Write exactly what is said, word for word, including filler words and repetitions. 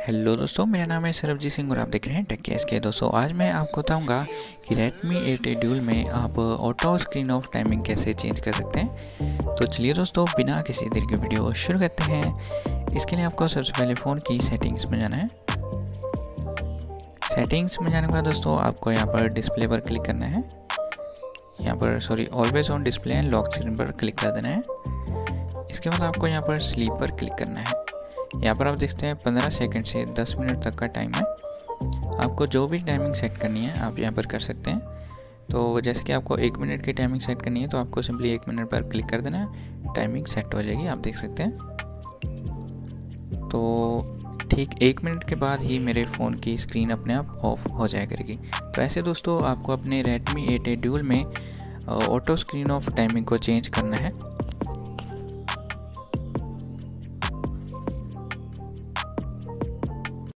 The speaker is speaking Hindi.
हेलो दोस्तों, मेरा नाम है सरबजीत सिंह और आप देख रहे हैं टेक केस के। दोस्तों आज मैं आपको बताऊंगा कि Redmi एट Dual में आप ऑटो स्क्रीन ऑफ टाइमिंग कैसे चेंज कर सकते हैं। तो चलिए दोस्तों, बिना किसी देर के वीडियो शुरू करते हैं। इसके लिए आपको सबसे पहले फ़ोन की सेटिंग्स में जाना है। सेटिंग्स में जाने के बाद दोस्तों आपको यहाँ पर डिस्प्ले पर क्लिक करना है। यहाँ पर sorry always on display and lock screen पर क्लिक कर देना है। इसके बाद आपको यहाँ पर स्लीप पर क्लिक करना है। यहाँ पर आप देखते हैं पंद्रह सेकंड से दस मिनट तक का टाइम है। आपको जो भी टाइमिंग सेट करनी है आप यहाँ पर कर सकते हैं। तो जैसे कि आपको एक मिनट की टाइमिंग सेट करनी है तो आपको सिंपली एक मिनट पर क्लिक कर देना है, टाइमिंग सेट हो जाएगी, आप देख सकते हैं। तो ठीक एक मिनट के बाद ही मेरे फ़ोन की स्क्रीन अपने आप ऑफ हो जाया करेगी। तो ऐसे दोस्तों आपको अपने Redmi एट Dual में ऑटो स्क्रीन ऑफ टाइमिंग को चेंज करना है।